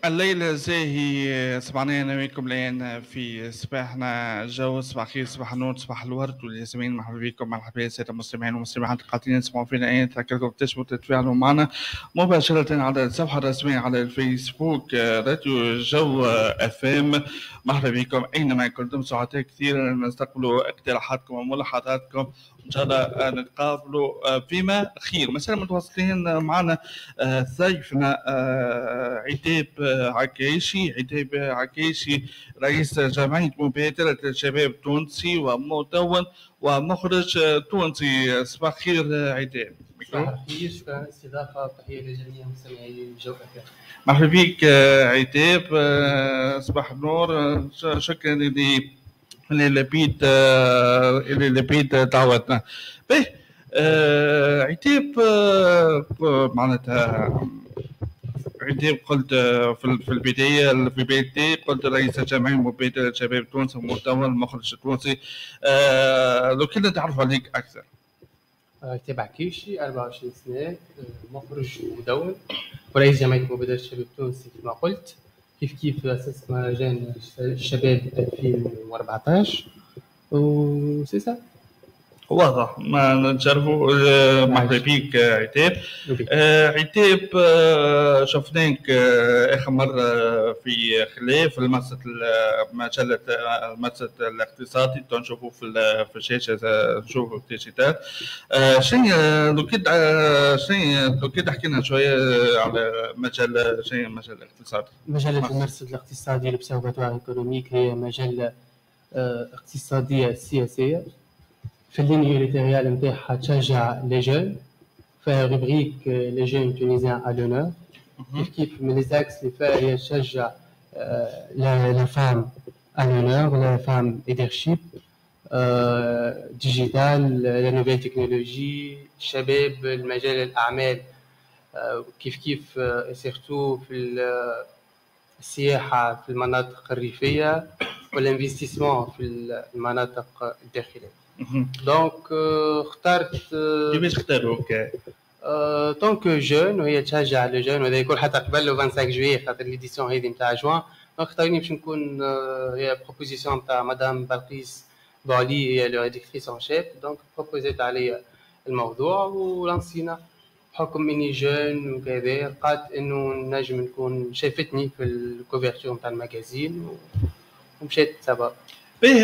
الليلة زاهي سمعنا أنا وياكم الآن في صباحنا جو. صباح خير، صباح النور، صباح الورد والياسمين. مرحبا بكم، مرحبا يا سادة المستمعين والمستمعات القاعدين يسمعوا فينا الآن. تذكركم تشبوا تتفاعلوا معنا مباشرة على الصفحة الرسمية على الفيسبوك راديو جو اف ام. مرحبا بكم أينما كنتم، سعداء كثير نستقبلوا اقتراحاتكم وملاحظاتكم. إن شاء الله نتقابلوا فيما خير. مساء متواصلين معنا ضيفنا عتاب عكاشي رئيس جمعية مبادرة الشباب التونسي ومدون ومخرج تونسي. صباح خير عتاب. صباح الخير، شكرا على الاستضافة، تحية لجميع مستمعي جو اف ام. مرحبا بك عتاب. صباح النور. شكرا اللي لبيت دعوتنا. به عتاب معناتها عتاب قلت في البداية قلت رئيس جمعية مبادرة شباب تونس ومدون المخرج التونسي. لو كنا نتعرف عليك أكثر. عتاب عكاشي 24 سنة، مخرج ومدون ورئيس جمعية مبادرة الشباب التونسي كما قلت. كيف أسست مهرجان الشباب 2014 وسيسا واضح. ما نتشرفوا. مرحبا بك عتاب. عتاب شفناك اخر مره في خلاف المرصد مجله المرصد الاقتصادي نشوفوا في الشاشه، نشوفوا في الديجيتال. لو كنت تحكي لنا شويه على مجله المجله الاقتصادي. مجله المرصد الاقتصادي لوبسيرفاتوار ايكونوميك هي مجله اقتصاديه سياسيه. في اللينيا إديتوريال نتاعها تشجع لي جون، فيها روبريك لي جون تونيزيان ا لونور. كيف من لي زاكس اللي فيها هي تشجع لا فام ا لونور، لا فام ليدرشيب، ديجيتال، لا نوفيل تكنولوجي، الشباب، المجال الاعمال، كيف سيرتو في السياحه في المناطق الريفيه والانفستيسمون في المناطق الداخليه. دونك اخترت كيفاش اختاروك؟ دونك جون وهي تشجع لو جون، وهذا يكون حتى قبل لو 25 جويي خاطر ليديسيون هذه نتاع جوان. دونك اختاروني باش نكون هي بروبوزيسيون نتاع مدام بلقيس بوعلي، هي لو ريديكتريس اون شيف. دونك بروبوزيت عليا الموضوع ولانسينا بحكم اني جون وكذا، قالت انه نجم نكون شافتني في الكوفرتور نتاع الماجازين ومشيت سبا. به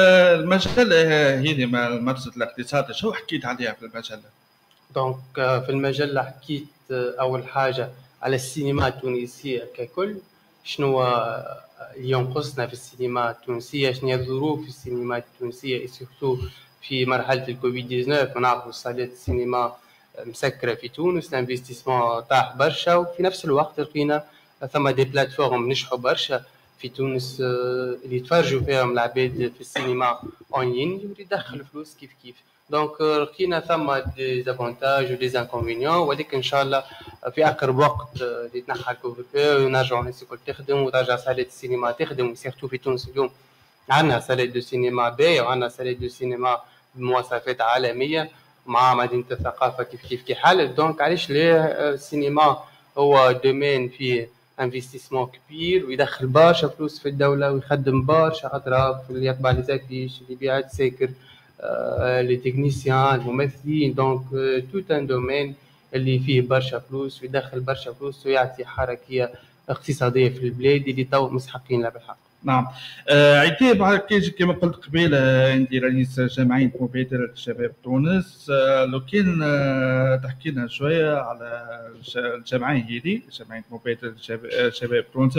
المجلة هذه مع المرصد الاقتصادي شو حكيت عليها في المجلة؟ دونك في المجلة حكيت أول حاجة على السينما التونسية ككل، شنو اللي ينقصنا في السينما التونسية، شنو هي الظروف في السينما التونسية سورتو في مرحلة الكوفيد 19. ونعرفوا صالات السينما مسكرة في تونس، الانفستيسمون طاح برشا، وفي نفس الوقت لقينا ثم دي بلاتفورم نجحوا برشا في تونس اللي يتفرجوا فيهم العباد في السينما اونلاين اللي يدخل فلوس كيف. دونك لقينا ثم دي زافونتاج ودي زانكونفينيون، ولكن ان شاء الله في اقرب وقت اللي يتنحى الكوفرفيو ونرجعوا الناس الكل تخدم وترجع صالات السينما تخدم. وسيرتو في تونس اليوم عندنا صالات دو سينما باهية وعندنا صالات دو سينما بمواصفات عالمية مع مدينة الثقافة كيف حالة. دونك علاش ليه السينما هو دومين فيه انفستيسمون كبير ويدخل برشا فلوس في الدولة ويخدم برشا أطراف، اللي يطبع لي زافيش، اللي يبيع تساكر، لي تكنيسيان، الممثلين. دونك توت ان دومين اللي فيه برشا فلوس ويدخل برشا فلوس ويعطي حركية اقتصادية في البلاد اللي تو مستحقين لها بالحق. نعم. عتاب كما قلت قبيله انت رئيس جمعيه مبادره الشباب تونس. لو كان تحكي لنا شويه على الجمعيه هذه، جمعيه مبادره الشباب تونس،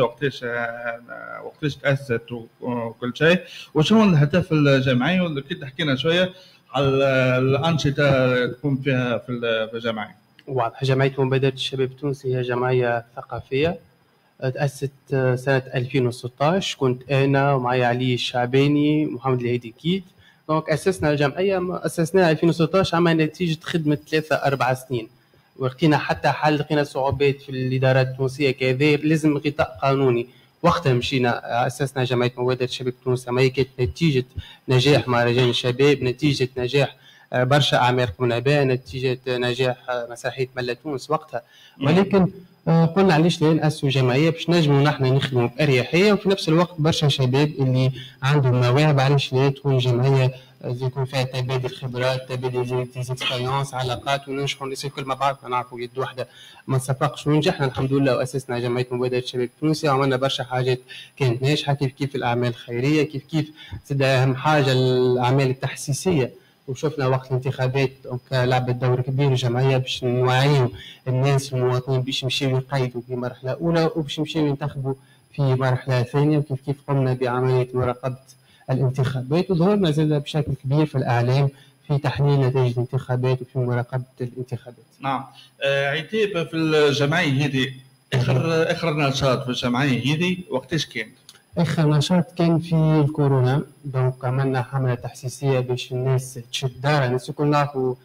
وقتاش تاسست وكل شيء، وشنو الهدف الجمعيه، ولو كان تحكي لنا شويه على الانشطه تقوم فيها في الجمعيه. واضح. جمعيه مبادره الشباب التونسي هي جمعيه ثقافيه تأسست سنة 2016. كنت أنا ومعي علي الشعباني محمد الهادي كيت. دونك أسسنا الجمعية، أسسناها 2016 عمل نتيجة خدمة 3-4 سنين، ولقينا حتى حل لقينا صعوبات في الإدارات التونسية كذا، لازم غطاء قانوني. وقتها مشينا أسسنا جمعية مبادرة الشباب التونسي. عملية كانت نتيجة نجاح مهرجان الشباب، نتيجة نجاح برشا اعمال قمنا بها نتيجه نجاح مسرحيه ملا تونس وقتها، ولكن قلنا علاش لا نأسسوا جمعيه باش نجموا نحن نخدموا باريحيه، وفي نفس الوقت برشا شباب اللي عندهم مواهب علاش لا تكون جمعيه يكون فيها تبادل خبرات، تبادل ديزيكسبيريونس، علاقات، وننجحوا الناس الكل مع بعض نعرفوا يد واحده ما نصفقش، ونجحنا الحمد لله واسسنا جمعيه مبادره الشباب التونسي وعملنا برشا حاجات كانت ناجحه، كيف الاعمال الخيريه، كيف زاد اهم حاجه الاعمال التحسيسيه، وشفنا وقت الانتخابات لعبت دور كبير الجمعيه باش نوعيوا الناس المواطنين باش يمشيو يقيدوا في مرحله اولى وباش يمشيو ينتخبوا في مرحله ثانيه، وكيف قمنا بعمليه مراقبه الانتخابات، وظهرنا زاد بشكل كبير في الاعلام في تحليل نتائج الانتخابات وفي مراقبه الانتخابات. نعم. عتيب، في الجمعيه هذه اخر نشاط في الجمعيه هذه وقتاش كان؟ اخر نشاط كان في الكورونا، دونك عملنا حمله تحسيسيه باش الناس تشد دارها، الناس الكل نعرفوا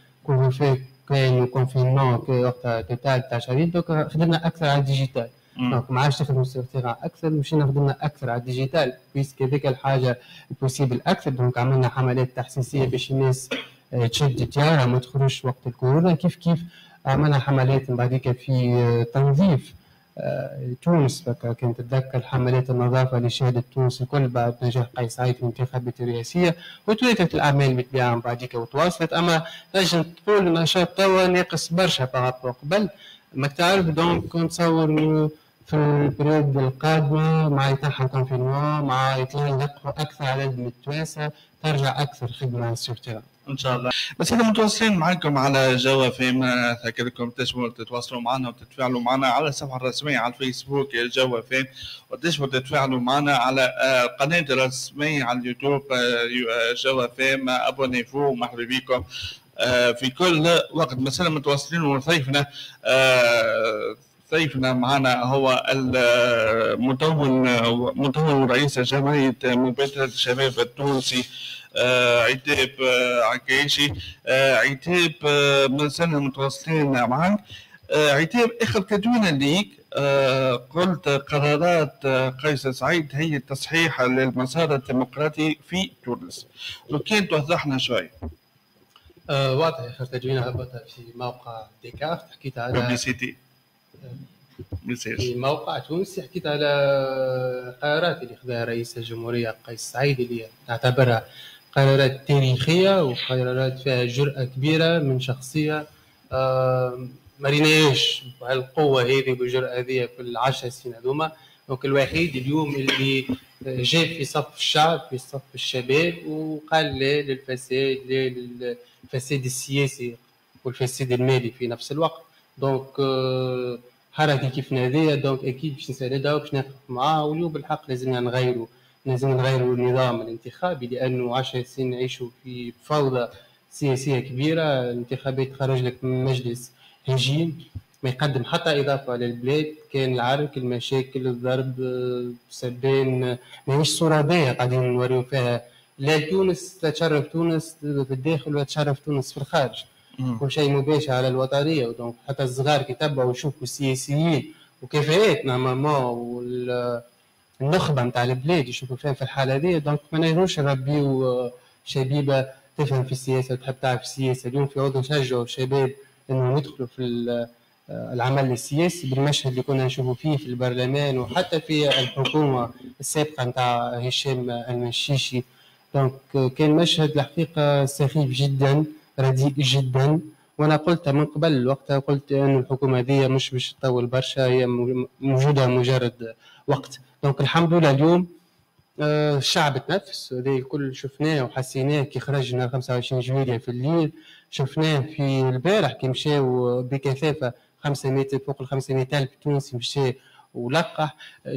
كان كونفينمون وقتها توتال تاع شهرين، دونك خدمنا اكثر على الديجيتال، دونك ما عادش نخدموا استراتيجيه اكثر، مشينا خدمنا اكثر على الديجيتال بيسك هذيك الحاجه بوسيبل اكثر، دونك عملنا حملات تحسيسيه باش الناس تشد ديارها ما تخرجش وقت الكورونا، كيف عملنا حملات من بعديك في تنظيف تونس، كانت تتذكر حملات النظافه اللي شهدت تونس الكل بعد نجاح قيس سعيد في الانتخابات الرئاسيه، وتولت الاعمال بالطبيعه من بعديك وتواصلت، اما نجم تقول النشاط توا ناقص برشا بارابور قبل، ما تعرف دونك نتصور في البريود القادمه مع يتنحى الكونفينمون مع يتلقوا اكثر عدد من التوانسه ترجع اكثر خدمه سيرتيرا ان شاء الله. بس احنا متواصلين معكم على جوا فيم، ذاكركم تنجموا تتواصلوا معنا وتتفاعلوا معنا على الصفحه الرسميه على الفيسبوك جوا فيم، وتنجموا تتفاعلوا معنا على القناه الرسميه على اليوتيوب جوا فيم. ابونيفو، مرحبا بكم في كل وقت. مثلا متواصلين وضيفنا ضيفنا معنا هو المدون رئيس جمعيه مبادره الشباب التونسي عتيب عكايشي. عتيب، مازلنا متواصلين معك. عتيب، اخر تدوينه ليك قلت قرارات قيس سعيد هي التصحيح للمسار الديمقراطي في تونس، لو كان توضحنا شوي. واضح، اخر تدوينه هبطها في موقع ديكارت، حكيت على ببليسيتي في موقع تونسي، حكيت على قرارات اللي خذها رئيس الجمهوريه قيس سعيد اللي نعتبرها قرارات تاريخيه وقرارات فيها جرأة كبيره من شخصيه ما ريناش بهالقوه هذه بالجرأة هذه في العشر سنين هذوما، دونك الوحيد اليوم اللي جاء في صف الشعب في صف الشباب وقال لا للفساد، لا للفساد السياسي والفساد المالي في نفس الوقت، دونك حركه كيف هذيا دونك اكيد باش نساندها وباش نقف معاه، واليوم بالحق لازم نغيروا النظام الانتخابي، لانه 10 سنين نعيشوا في فوضى سياسيه كبيره، الانتخابات خرج لك من مجلس هجين ما يقدم حتى اضافه للبلاد، كان العرك، المشاكل، الضرب، سبان، ماهيش صوره باهيه قاعدين نوريو فيها لا تونس، لا تشرف تونس في الداخل ولا تشرف تونس في الخارج، كل شيء مباشر على الوطنيه، ودونك حتى الصغار كيتبعوا ويشوفوا السياسيين وكفاءات نورمالمون والنخبه نتاع البلاد يشوفوا فيها في الحاله هذه، دونك ما نجموش نربيو شبيبه تفهم في السياسه وتحب تعرف السياسه. اليوم في عوض نشجعوا الشباب انهم يدخلوا في العمل السياسي بالمشهد اللي كنا نشوفوا فيه في البرلمان وحتى في الحكومه السابقه نتاع هشام المشيشي، دونك كان مشهد الحقيقه سخيف جدا، رديء جدا، وانا قلت من قبل وقتها، قلت ان الحكومه هذه مش باش تطول برشا، هي موجوده مجرد وقت، دونك الحمد لله اليوم الشعب تنفس، هذا الكل شفناه وحسيناه كي خرجنا 25 جويلية في الليل، شفناه في البارح كي مشاو بكثافه 500 فوق ال 500,000 تونسي مشى ولقح،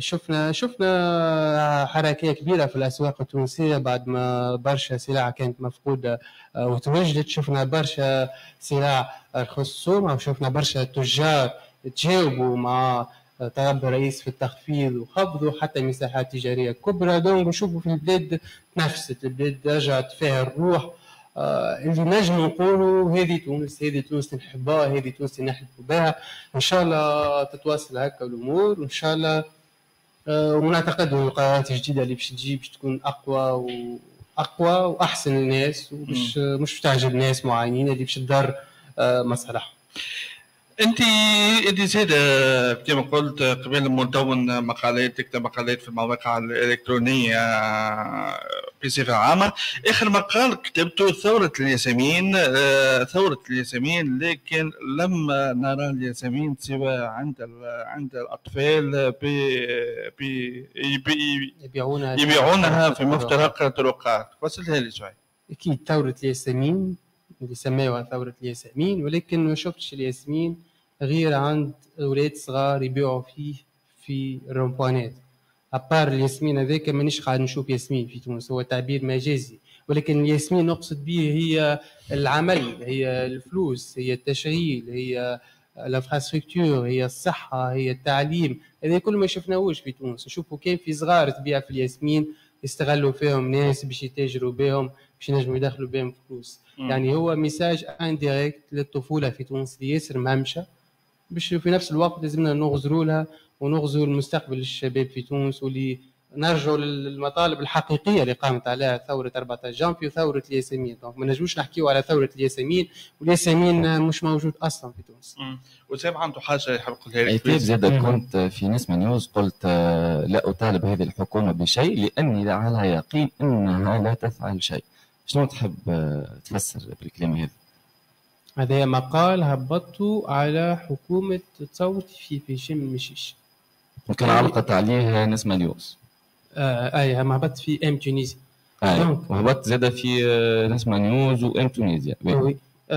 شفنا حركه كبيره في الاسواق التونسيه بعد ما برشا سلع كانت مفقوده وتوجدت، شفنا برشا سلع الخصومه وشفنا برشا تجار تجاوبوا مع طلب الرئيس في التخفيض وخفضوا حتى مساحات تجاريه كبرى، دونك نشوفوا في البلاد تنفست، البلاد رجعت فيها الروح اللي نجم نقولوا هذه تونس نحبها، هذه تونس نحلفوا بها، ان شاء الله تتواصل هكا الامور وان شاء الله ونعتقد ان القرارات الجديده اللي باش تجي باش تكون اقوى اقوى واحسن الناس، ومش مش تعجب ناس معينين اللي باش تضر مصالحهم. انت زاد كما قلت قبل مدون مقالات، تكتب مقالات في المواقع الالكترونيه بصفه عامه. اخر مقال كتبته ثوره الياسمين، ثوره الياسمين، لكن لم نرى الياسمين سوى عند الاطفال يبيعونها في مفترق طرقات. وصلتها لي شوي. اكيد ثوره الياسمين اللي سموها ثورة الياسمين، ولكن ما شفتش الياسمين غير عند أولاد صغار يبيعوا فيه في الرومبوانات. أبار الياسمين هذاك مانيش قاعد نشوف ياسمين في تونس، هو تعبير مجازي، ولكن الياسمين نقصد به هي العمل، هي الفلوس، هي التشغيل، هي الانفراستركتور، هي الصحة، هي التعليم. هذا كل ما شفناهوش في تونس. نشوفوا كان في صغار تبيع في الياسمين يستغلوا فيهم ناس باش يتاجروا بهم، باش ينجموا يدخلوا بهم فلوس. يعني هو ميساج انديريكت للطفوله في تونس اللي ياسر مهمشه، باش في نفس الوقت لازمنا نغزروا لها ونغزروا المستقبل الشباب في تونس، واللي نرجعوا للمطالب الحقيقيه اللي قامت عليها ثوره 14 جانفي وثوره الياسمين. دونك ما نجموش نحكيوا على ثوره الياسمين والياسمين مش موجود اصلا في تونس. وسام عنده حاجه يحب يقولها لك. عتاب زاد كنت في نسمة نيوز قلت لا اطالب هذه الحكومه بشيء لاني على يقين انها لا تفعل شيء. شنو تحب تفسر بالكلام هذا؟ هذا مقال هبطته على حكومه تصوت في شم المشيش، وكان علقت عليه نسمة نيوز. اي ما هبط في ام تونيزيا. وهبط زاد في نسمة نيوز وام تونيزيا. وي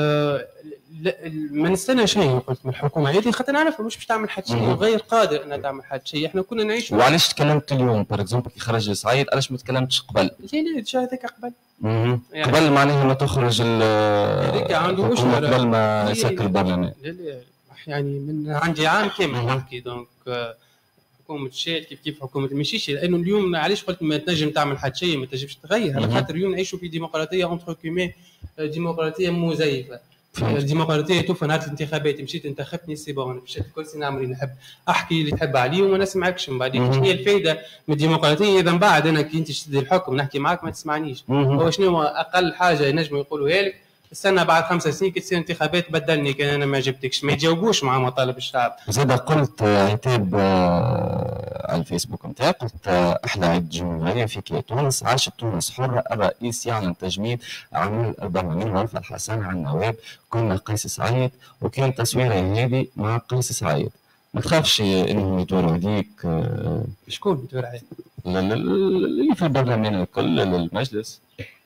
ما نستنى شيء قلت من الحكومه هذه، خاطر نعرفها مش باش تعمل حتى شيء وغير قادر انها تعمل حتى شيء. احنا كنا نعيش. وعلاش تكلمت اليوم بار اكزومبل كي خرج سعيد، علاش ما تكلمتش قبل؟ لا جا هذاك قبل. يعني قبل معناها ما تخرج هذيك عنده مشكله قبل ما يسكر البرلمان. لا يعني من عندي عام كامل نحكي. دونك حكومه الشال كيف حكومه المشيشي، لانه اليوم علاش قلت ما تنجم تعمل حتى شيء، ما تنجمش تغير، على خاطر اليوم نعيشوا في ديمقراطيه اونتر كومي، ديمقراطيه مزيفه. الديمقراطيه توفى نهار الانتخابات، مشيت انتخبتني سي بون، مشيت الكرسي نعمل نحب احكي اللي تحب عليه وما نسمعكش. من بعدين شنو هي الفائده من الديمقراطيه اذا من بعد انا كي انت تشد الحكم نحكي معاك ما تسمعنيش؟ هو شنو اقل حاجه ينجموا يقولوها لك؟ استنى بعد 5 سنين كي تصير انتخابات بدلني كان انا ما جبتكش. ما يجاوبوش مع مطالب الشعب. زاد قلت عتاب على الفيسبوك نتاعي، قلت احلى عيد جمهوريه في تونس، عاشت تونس حره، الرئيس يعلن تجميد عمل البرلمان ورفع الحسن على النواب، كنا قيس سعيد وكان تصويره هذه مع قيس سعيد. ما تخافش انهم يدوروا عليك؟ شكون يدور عليك؟ اللي في البرلمان الكل، المجلس.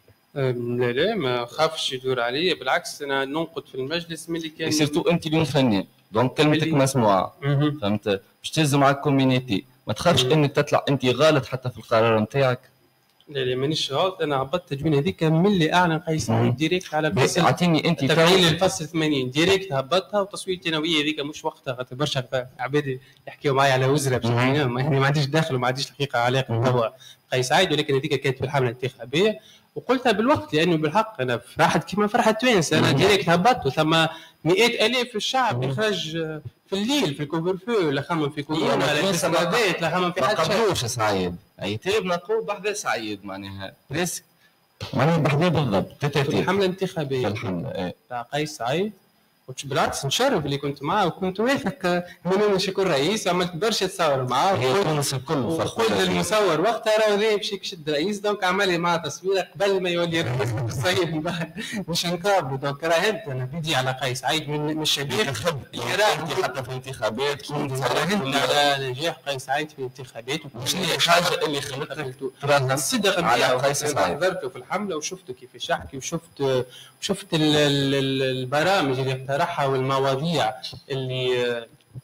لا ما خافش يدور عليا، بالعكس انا ننقد في المجلس ملي كان سيرتو انت اليوم فنان، دونك كلمتك مسموعه. فهمت؟ باش تهز مع الكوميونيتي، ما تخافش انك تطلع انت غلط حتى في القرار نتاعك. لا مانيش غلط، انا هبطت التدوين هذيك ملي اعلن قيس سعيد ديريكت على الفصل. اعطيني انت تفعيل الفصل 80 ديريكت هبطها، وتصويت الثانويه هذيك مش وقتها، خاطر برشا عباد يحكيوا معايا على وزراء بشكل عام، يعني ما عنديش دخل وما عنديش الحقيقه علاقه توا قيس سعيد، ولكن هذيك كانت في الحمله الانتخابيه وقلتها بالوقت، لانه بالحق انا فرحت كيما فرحت التوانسه. انا ديريكت هبطت وثم مئات الاف الشعب يخرج في الليل في الكوفر فو، لا خمم في كورونا لا في السنوات لا خمم في حتى شيء. ما قبلوش سعيد عتاب نقول بحذا سعيد معناها بريسك معناها بحذا بالضبط في الحمله الانتخابيه. في الحمله تاع قيس سعيد، بالعكس نشرف اللي كنت معاه وكنت واثق انه مش يكون رئيس، عملت برشا تصور معاه هي تونس الكل وقلت للمصور وقتها راه ذا باش يشد رئيس، دونك عمل لي معاه تصويره قبل ما يولي رئيس بالصيف من بعد مش نقابله. دونك راهنت انا بدي على قيس سعيد من الشباب انت حتى في الانتخابات كنت راهنت على نجاح قيس سعيد في الانتخابات. وشنو هي الحاجه اللي خلتك تراهن الصدق على قيس سعيد؟ حضرته في الحمله وشفته كيفاش يحكي وشفت البرامج اللي اقترحها والمواضيع اللي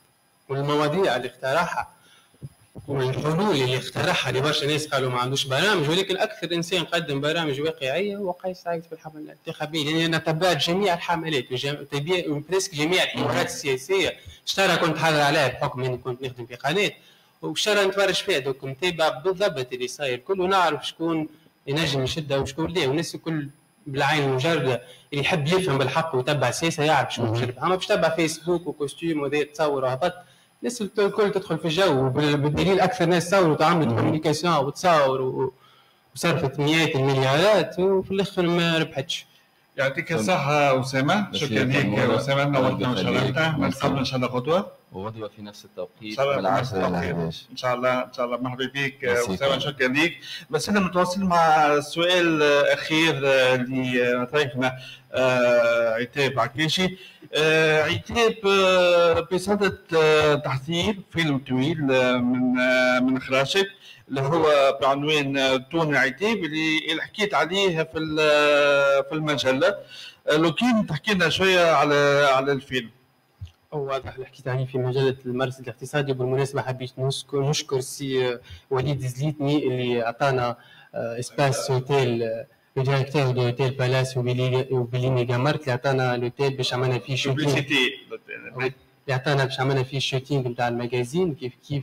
اقترحها والحلول اللي اقترحها. اللي برشا ناس قالوا ما عندوش برامج، ولكن اكثر انسان قدم برامج واقعيه هو قيس سعيد في الحمله الانتخابيه، لان انا تابعت جميع الحملات وبريسك جميع الحوارات السياسيه. اشترى كنت حاضر عليها بحكم اني كنت نخدم في قناه، واشترى نتفرج فيها، دوك نتابع بالضبط اللي صاير كله، ونعرف شكون ينجم يشدها وشكون لا. والناس الكل بالعين المجرده اللي يحب يفهم بالحق ويتبع السياسه يعرف شنو باش يربح، اما باش تتبع فيسبوك وكوستيم وذا تصور وهبط. الناس الكل تدخل في الجو، بالدليل اكثر ناس تصوروا وتعملوا كوميونيكاسيون وتصور وصرفت مئات المليارات وفي الاخر ما ربحتش. يعطيك الصحة أسامة، شكرا لك أسامة، نورتنا وشرفتنا، نتقابل إن شاء الله غدوة. وغدوة في نفس التوقيت من 10 ل 11 إن شاء الله. إن شاء الله مرحبا بك أسامة، شكرا لك. بس أنا متواصل مع السؤال الأخير لضيفنا عتاب عكاشي. عتاب، بصدد تحضير فيلم طويل من إخراجك اللي هو بعنوان تون عتاب اللي حكيت عليه في المجلة. لو كان تحكي لنا شوية على الفيلم. واضح اللي حكيت عليه في مجلة المرصد الاقتصادي. وبالمناسبة حبيت نشكر سي وليد زليتني اللي أعطانا اسباس اوتيل، الديريكتور دو اوتيل بالاس وبيليني جامارت اللي أعطانا الاوتيل باش عملنا فيه شوتينغ، اللي أعطانا باش عملنا فيه الشوتينغ نتاع المجازين. كيف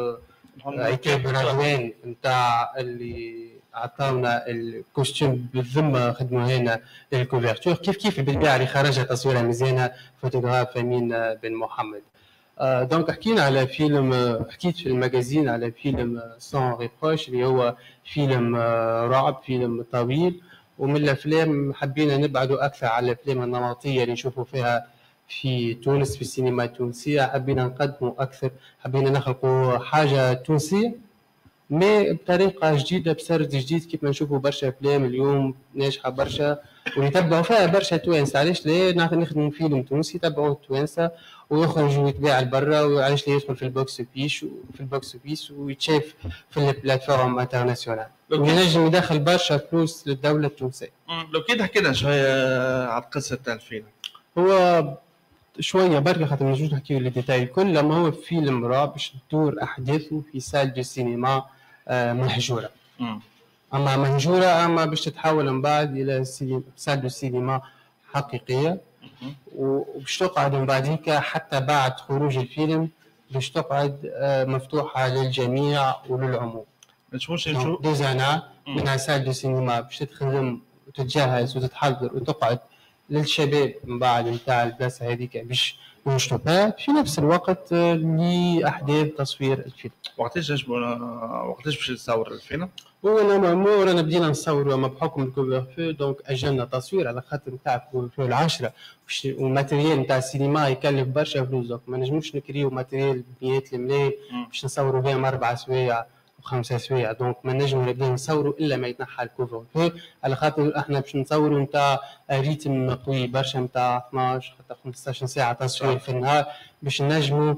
عتاب رضوان نتاع اللي عطاونا الكوستيم بالذمه خدموا هنا للكوفرتور. كيف بالبيع اللي خرجت تصويره مزيانه فوتوغراف امين بن محمد. دونك حكينا على فيلم، حكيت في المجازين على فيلم سون ريبروش اللي هو فيلم رعب، فيلم طويل. ومن الافلام حبينا نبعدوا اكثر على الافلام النمطيه اللي نشوفوا فيها في تونس في السينما التونسيه. حبينا نقدموا اكثر، حبينا نخلقوا حاجه تونسيه مي بطريقه جديده بسرد جديد. كيف ما نشوفوا برشا افلام اليوم ناجحه برشا ويتبعوا فيها برشا توانسه، علاش لا نخدموا فيلم تونسي يتبعوا التوانسه ويخرج ويتباع لبرا، وعلاش لا يدخل في البوكس اوفيس ويتشاف في البلاتفورم انترناسيونال وينجم يدخل برشا فلوس للدوله التونسيه. لو كي حكينا شويه على قصه الفيلم. هو شويه برك خاطر ما نجوش نحكيو الديتاي الكل، لما هو فيلم رعب باش تدور احداثه في سال دو سينما مهجوره. اما مهجوره، اما باش تتحول من بعد الى سال دو سينما حقيقيه، وباش تقعد من بعديك حتى بعد خروج الفيلم باش تقعد مفتوحه للجميع وللعموم. مش دوزانا من سال دو سينما باش تخدم وتتجهز وتتحضر وتقعد للشباب من بعد نتاع البلاصه هذيك باش ينشطوا فيها في نفس الوقت لاحداث تصوير الفيلم. وقتاش باش تصور الفيلم؟ رانا بدينا نصوروا اما بحكم الكوفرفو دونك اجلنا تصوير على خاطر نتاع الكوفرفو العشرة والماتريال نتاع السينما يكلف برشا فلوس. دونك ما نجموش نكريو ماتريال بمئات الملايين باش نصوروا بهم 4 سوايع و5 سوايع. دونك ما نجموا نبداو نصوروا الا ما يتنحى الكوفرفو، على خاطر احنا باش نصوروا نتاع ريتم قوي برشا نتاع 12 حتى 15 ساعه تصوير في النهار باش نجموا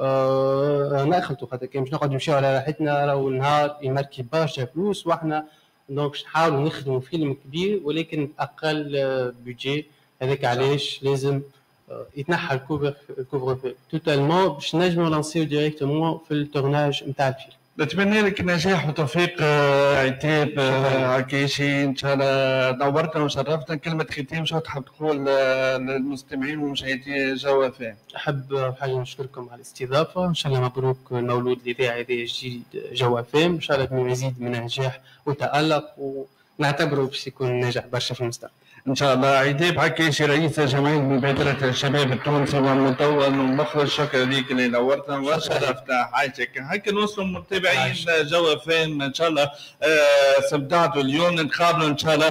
ناخذوا. خاطر كان باش نقعدوا نمشيو على راحتنا راهو النهار يمركي برشا فلوس، واحنا دونك باش نحاولوا نخدموا فيلم كبير ولكن اقل بودجي. هذاك علاش لازم يتنحى الكوفر توتالمون باش نجموا لانسيو ديريكتومون في التورناج نتاع الفيلم. نتمنى لك النجاح وتوفيق عتاب عكاشي. ان شاء الله نورتنا وشرفتنا. كلمه ختام شو تحب تقول للمستمعين ومشاهدي جوا فام؟ احب حاجه نشكركم على الاستضافه، ان شاء الله مبروك المولود الاذاعي هذا الجديد جوا فام، ان شاء الله بمزيد من النجاح وتالق ونعتبره باش يكون ناجح برشا في المستقبل ان شاء الله. عتاب عكاشي رئيس جمعيه مبادره الشباب التونسي والمطور والمخرج، شكرا لك اللي نورتنا وشرفتنا. حاجك هكا نوصلوا متابعين جوا فام. ان شاء الله استمتعتوا اليوم. نتقابلوا ان شاء الله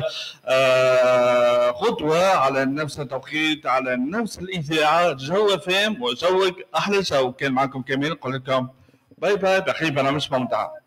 خطوه على نفس التوقيت على نفس الاذاعه جوا فام، وجوك احلى جو. كان معكم كمال، نقول لكم باي باي بخير برنامج ممتع.